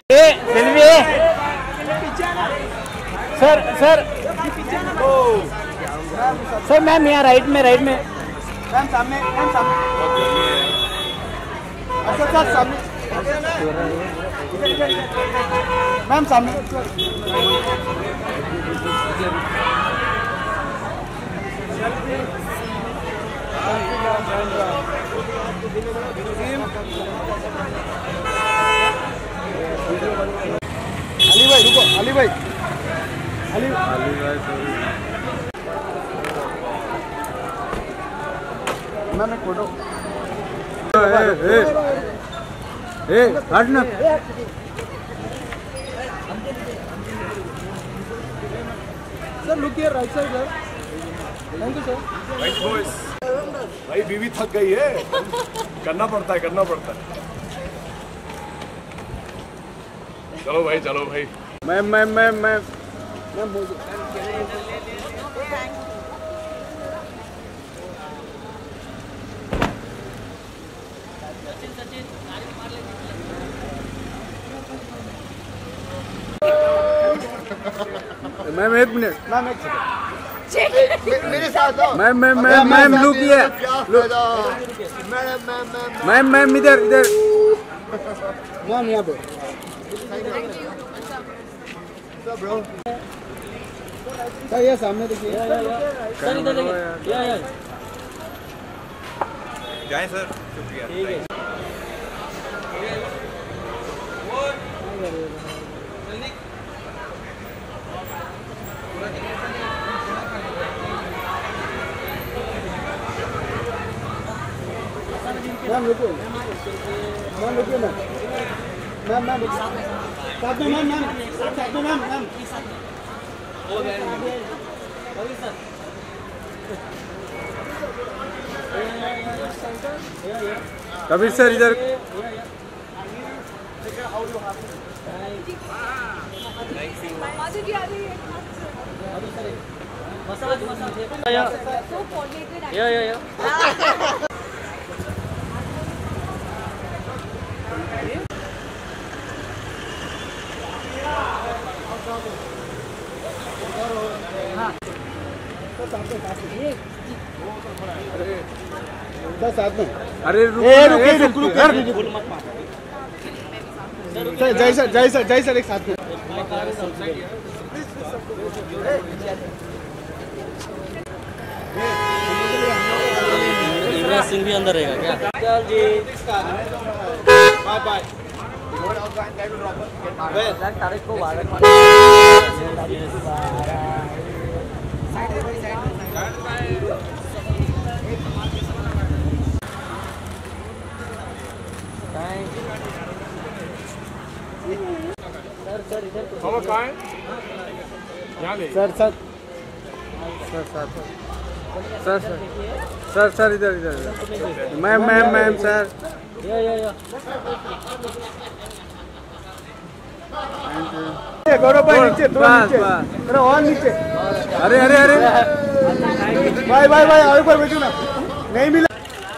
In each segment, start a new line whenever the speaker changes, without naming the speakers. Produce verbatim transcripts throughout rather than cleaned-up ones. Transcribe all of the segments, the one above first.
ए selfie sir sir sir ma'am यहाँ right में right में
मैम सामने मैम सामने अच्छा सर सामने मैम सामने अली भाई रुको अली भाई अली अली भाई मैम एक फोटो ए ए ए हट ना sir look here right side sir thank you sir
right boys भाई बीवी थक गई है करना पड़ता है करना पड़ता है चलो भाई चलो भाई
ma'am ma'am ma'am ma'am ma'am बोल मैम एक मिनट मैम एक सेकंड मेरे साथ आओ ma'am ma'am ma'am ma'am look ये मैम मैम इधर इधर मैम यहाँ पे ब्रो सर ये सामने देखिए
सर इधर देखिए या या
जाएं सर शुक्रिया
मैम रुकिए मैम रुकिए मैम मैम मैम साथ में मैम मैम साथ में मैम मैम कबीर सर इधर
या या या
साथ में
अरे
रुक जय सर जय सर जय सर एक साथ में
युवराज सिंह भी अंदर रहेगा क्या? चल जी
बाय बाय
तारीख को सर इधर
खबर कहाँ है? यहाँ ले
sir sir sir sir sir sir sir sir इधर इधर मैम मैम मैम सर
या या या
गौरव भाई नीचे दो नीचे अरे और नीचे अरे अरे अरे भाई भाई भाई और ऊपर बैठो ना नहीं मिला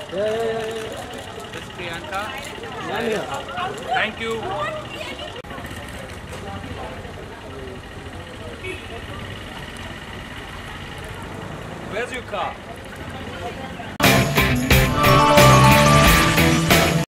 Priyanka thank you Where's your car?